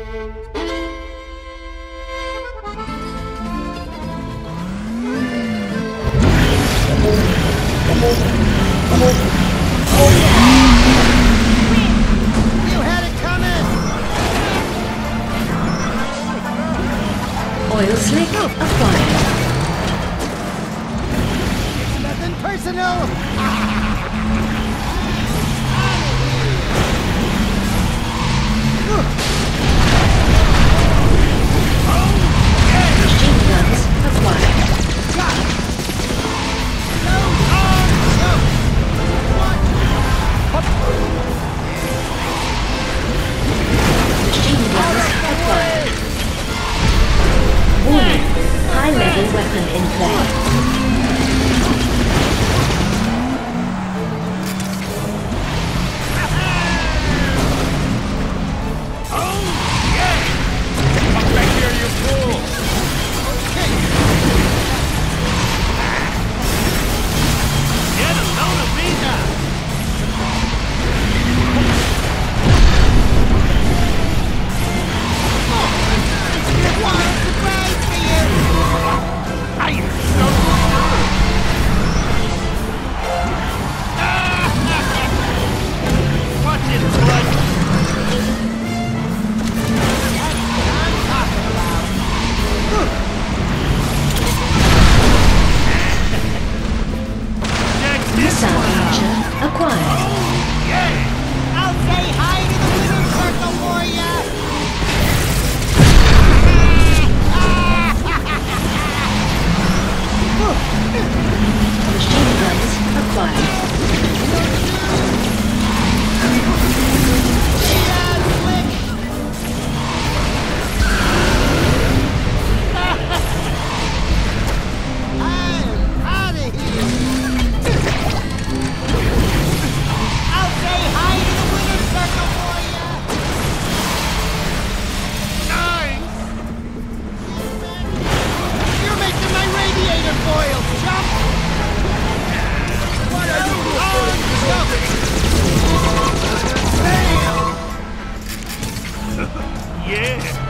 You had it coming! Oil slick acquired. Nothing personal! Machine guns acquired. Machine guns acquired. Warning. High-level weapon in play. Missile launcher acquired. I'll say hi to the winner's circle for ya! Machine guns acquired. I'm out of here! I'll say hi to the winner's circle for ya! Nice! You're making my radiator boil, chump! What are you doing? Yeah!